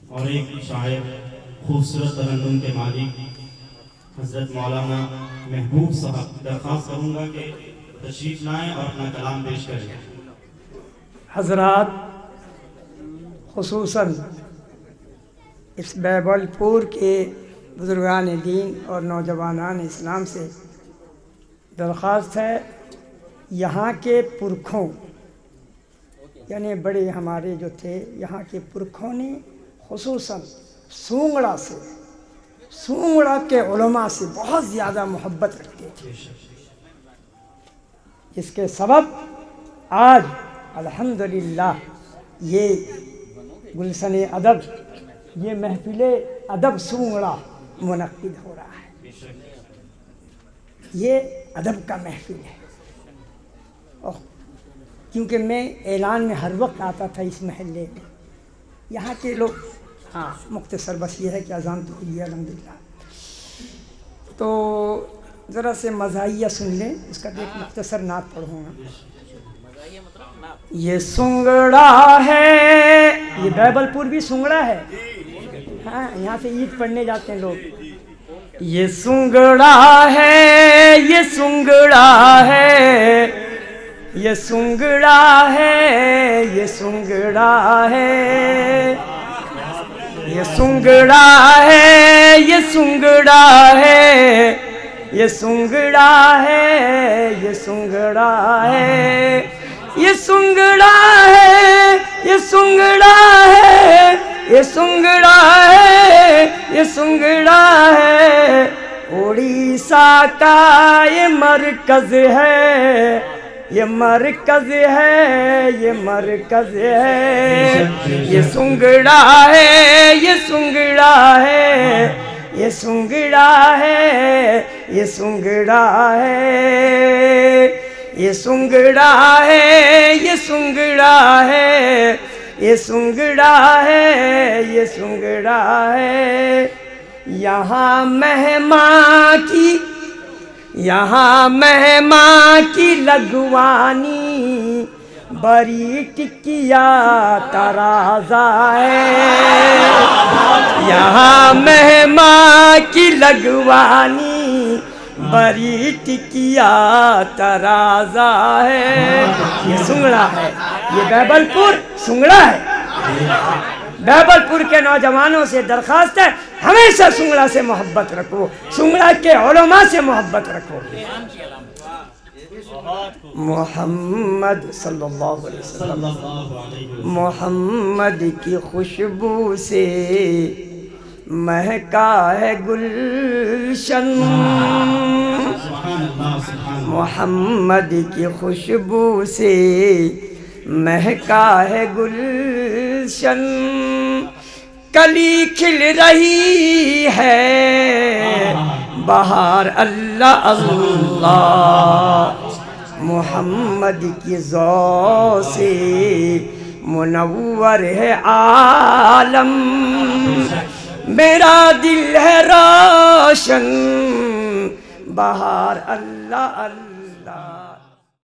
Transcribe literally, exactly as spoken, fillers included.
और एक शायर खूबसूरत तरन्नुम के मालिक हज़रत मौलाना महबूब साहब, दरख्वास्त करूँगा कि तशरीफ़ लाएँ और अपना कलाम पेश करें। हज़रात, खुसूसन इस बैबलपुर के बुज़ुर्गान दीन और नौजवानान इस्लाम से दरख्वास्त है, यहाँ के पुरखों यानी बड़े हमारे जो थे यहाँ के पुरखों ने खुसूसन सूंगड़ा से सूंगड़ा के उलमा से बहुत ज़्यादा मोहब्बत रखते थे, जिसके सबब आज अल्हम्दुलिल्लाह ये गुलशन अदब, ये महफिल अदब सूंगड़ा मुनक्किद हो रहा है। ये अदब का महफिल है। और क्योंकि मैं ऐलान में हर वक्त आता था इस महल्ले में, यहाँ के लोग, हाँ मुख्तसर बस ये है कि अज़ान तो हुई है अल्हम्दुलिल्लाह, तो ज़रा से मज़ाहिया सुन लें, इसका एक मुख्तसर नात पढ़ूँगा। ये सुंगड़ा है, ये बैबलपुर भी सुंगड़ा है, हाँ यहाँ से ईद पढ़ने जाते हैं लोग। ये सुंगड़ा है, ये सुंगड़ा है, ये सुंगड़ा है, ये सुंगड़ा है, ये सुंगड़ा है, ये सुंगड़ा है, ये सुंगड़ा है, ये सुंगड़ा है, ये सुंगड़ा है, ये सुंगड़ा है, ये सुंगड़ा है, ये सुंगड़ा है, उड़ीसा का ये मरकज है, ये मरकज है, ये मरकज है, ये सुंगड़ा है, ये सुंगड़ा है, ये सुंगड़ा है, ये सुंगड़ा है, ये सुंगड़ा है, ये सुंगड़ा है, ये सुंगड़ा है, ये सुंगड़ा है। यहाँ मेहमां की, यहाँ मेहमां की लगवानी, बड़ी टिकिया तराजा है। यहाँ मेहमां की लगवानी, बड़ी टिकिया तराजा है। ये सुंगड़ा है, ये बैबलपुर सुंगड़ा है। बैबलपुर के नौजवानों से दरख्वास्त है, हमेशा सुंगड़ा से मोहब्बत रखो, सुंगड़ा के उलमा से मोहब्बत रखो। मोहम्मद सल्लल्लाहु अलैहि वसल्लम, मोहम्मद की खुशबू से महका है गुलशन, मोहम्मद की खुशबू से महका है गुलशन, कली खिल रही है बहार अल्लाह अल्लाह, मोहम्मद की ज़ौ से मुनव्वर है आलम, मेरा दिल है रोशन बहार अल्लाह अल्लाह।